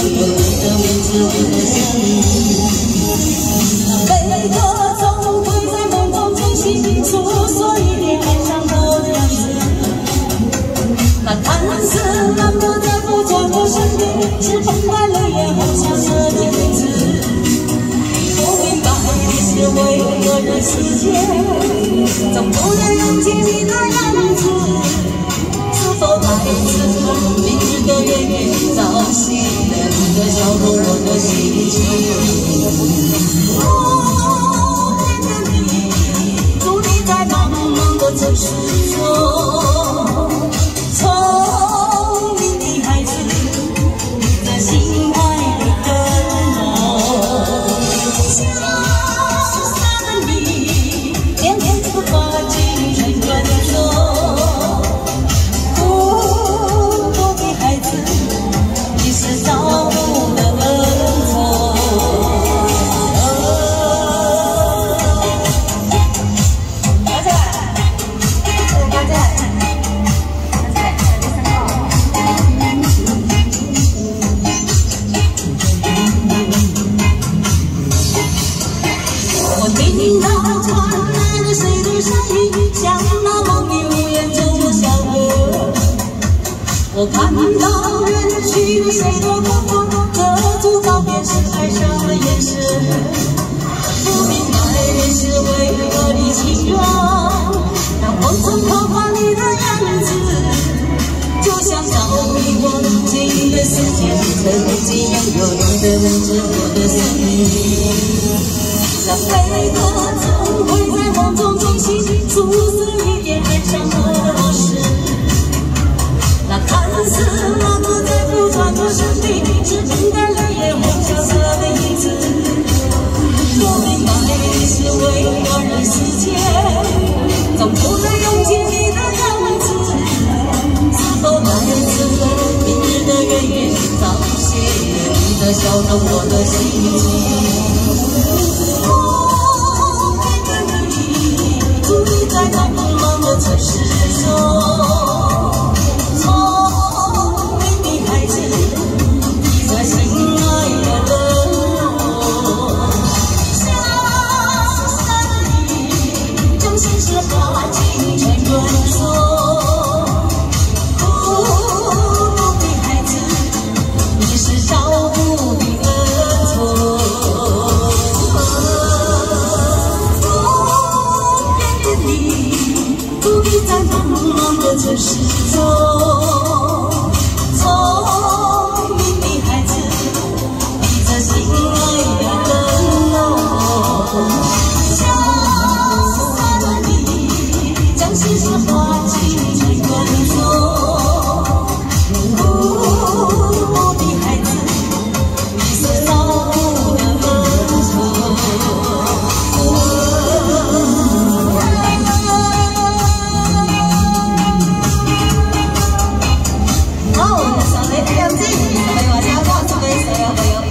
有你的名字，我的心。悲歌总会在梦中惊醒，诉说一点爱上我的样子。那看似难得的不在我身边，是风干了眼红霞色的影子。不明白你是为何人世间，总不能用尽你的样子。是否来自明日的远远，早醒了你的笑容，我的心情。哦，念着你，伫立在茫茫的城市中。 听到传来的谁的声音，像那梦里无言中的小河。我看到远去的谁的光芒，遮住告别时哀伤的眼神。不明白你是为何的情愿，让我曾刻画你的样子，就像早已忘记的世界，曾经拥有你的名字，我的心。 那悲歌总会在梦中惊醒，诉说一点爱上我的往事。那看似那个在不转的身体，是风干了眼红霞色的影子。我明白你是为了人世间，总不能用尽你的样子。是否来自明日的远远，早些你的笑容，我的心情。 在那茫茫的城市中。